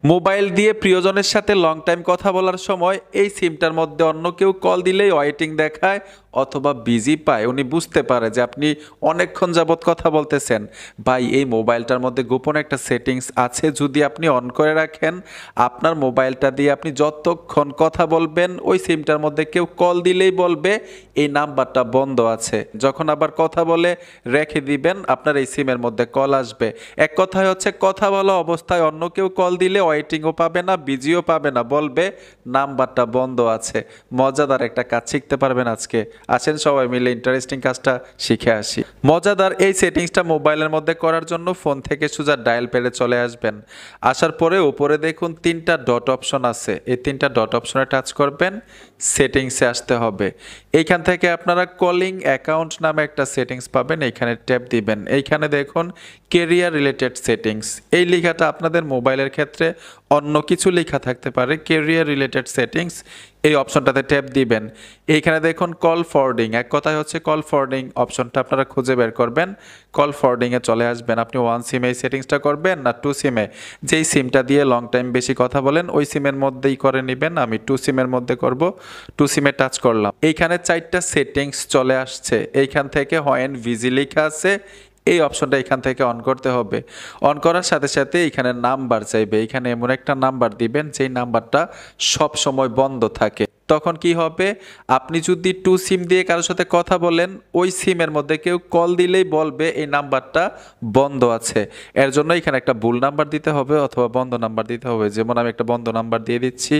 Mobile দিয়ে প্রিয়জনের সাথে লং টাইম কথা বলার সময় এই সিমটার মধ্যে অন্য কেউ কল দিলেই ওয়েটিং দেখায় অথবা বিজি পায়। উনি বুঝতে পারে যে আপনি অনেকক্ষণ যাবৎ কথা বলতেছেন। ভাই, এই মোবাইলটার মধ্যে গোপন একটা সেটিংস আছে, যদি আপনি অন করে রাখেন, আপনার মোবাইলটা দিয়ে আপনি যতক্ষণ কথা বলবেন ওই সিমটার মধ্যে কেউ কল দিলেই বলবে এই নাম্বারটা বন্ধ আছে। যখন আবার কথা বলে রেখে দিবেন, আপনার এই সিমের মধ্যে কল আসবে। এক কথায় হচ্ছে, কথা বলা অবস্থায় অন্য কেউ কল দিলে ওয়েটিংও পাবে না, বিজিও পাবে না, বলবে নাম্বারটা বন্ধ আছে। মজাদার একটা কাজ শিখতে পারবেন আজকে। আসেন সবাই মিলে ইন্টারেস্টিং কাজটা শিখে আসি। মজাদার এই সেটিংসটা মোবাইলের মধ্যে করার জন্য ফোন থেকে সোজা ডায়াল প্যাডে চলে আসবেন। আসার পরে উপরে দেখুন 3টা ডট অপশন আছে, এই 3টা ডট অপশনে টাচ করবেন, সেটিংসে আসতে হবে। এইখান থেকে আপনারা কলিং অ্যাকাউন্ট নামে একটা সেটিংস পাবেন, এইখানে ট্যাপ দিবেন। এইখানে দেখুন কেরিয়ার রিলেটেড সেটিংস, এই লেখাটা আপনাদের মোবাইলের ক্ষেত্রে অন্য কিছু লেখা থাকতে পারে। কেরিয়ার রিলেটেড সেটিংস, এই অপশনটাতে ট্যাপ দিবেন। এইখানে দেখুন কল ফরওয়ার্ডিং, এক কথায় হচ্ছে কল ফরওয়ার্ডিং অপশনটা আপনারা খুঁজে বের করবেন। কল ফরওয়ার্ডিংয়ে চলে আসবেন। আপনি 1 সিমে এই সেটিংসটা করবেন না 2 সিমে? যেই সিমটা দিয়ে লং টাইম বেশি কথা বলেন ওই সিমের মধ্যেই করে নেবেন। আমি 2 সিমের মধ্যে করব। 2 সিমে টাচ করলাম। এইখানে 4টা সেটিংস চলে আসছে। এইখান থেকে হোয়েন বিজি লেখা আছে, এই অপশনটা এখান থেকে অন করতে হবে। অন করার সাথে সাথে এখানে নাম্বার চাইবে, এখানে এমন একটা নাম্বার দিবেন যেই নাম্বারটা সব সময় বন্ধ থাকে। তখন কি হবে, আপনি যদি 2 সিম দিয়ে কারোর সাথে কথা বলেন ওই সিমের মধ্যে কেউ কল দিলেই বলবে এই নাম্বারটা বন্ধ আছে। এর জন্য এখানে একটা ভুল নাম্বার দিতে হবে অথবা বন্ধ নাম্বার দিতে হবে। যেমন আমি একটা বন্ধ নাম্বার দিয়ে দিচ্ছি,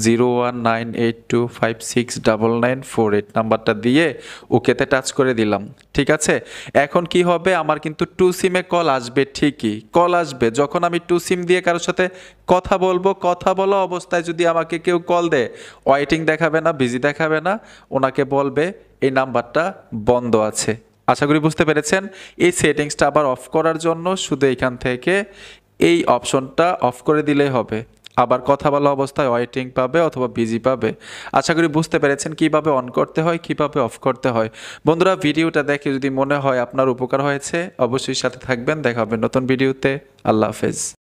019825699948 নাম্বারটা দিয়ে ওকেতে টাচ করে দিলাম। ঠিক আছে, এখন কি হবে, আমার কিন্তু 2 সিমে কল আসবে, ঠিকই কল আসবে। যখন আমি 2 সিম দিয়ে কারোর সাথে কথা বলবো, কথা বলা অবস্থায় যদি আমাকে কেউ কল দেয়, ওয়েটিং দেখাবে না, বিজি দেখাবে না, ওনাকে বলবে এই নাম্বারটা বন্ধ আছে। আশা করি বুঝতে পেরেছেন। এই সেটিংসটা আবার অফ করার জন্য শুধু এখান থেকে এই অপশনটা অফ করে দিলেই হবে। আবার কথা বলা অবস্থায় ওয়েটিং পাবে অথবা বিজি পাবে। আশা করি বুঝতে পেরেছেন কিভাবে অন করতে হয়, কিভাবে অফ করতে হয়। বন্ধুরা, ভিডিওটা দেখে যদি মনে হয় আপনার উপকার হয়েছে, অবশ্যই সাথে থাকবেন। দেখা হবে নতুন ভিডিওতে। আল্লাহ হাফেজ।